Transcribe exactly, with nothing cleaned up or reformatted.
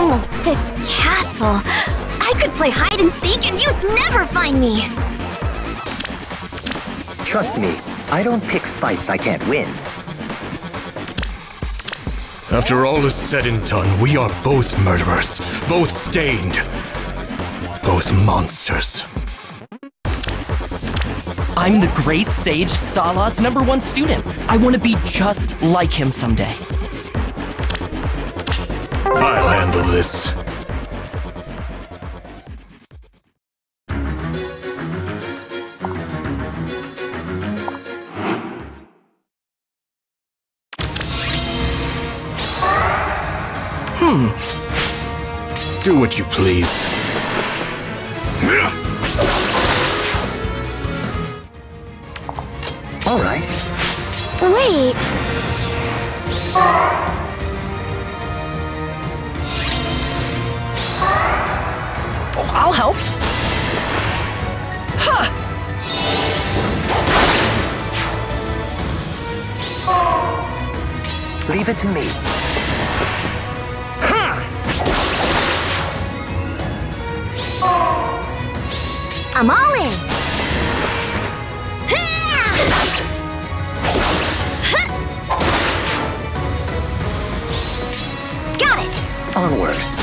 This castle. I could play hide and seek and you'd never find me. Trust me, I don't pick fights I can't win. After all is said and done, we are both murderers, both stained, both monsters. I'm the great sage Salah's number one student. I want to be just like him someday. I'll handle this. Hmm. Do what you please. All right. Wait. Oh, I'll help. Ha! Leave it to me. I'm all in. Got it. Onward.